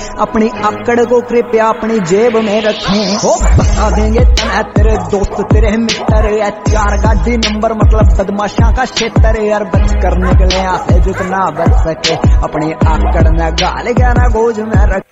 अपनी आकड़ को कृपया अपनी जेब में रखें। हो बता देंगे तना तेरे दोस्त तेरे मित्र या 4 गाड़ी नंबर मतलब बदमाशा का क्षेत्र यार। बच कर निकले यहाँ से जितना बच सके, अपनी आकड़ में गाल गया ना गोज में रख।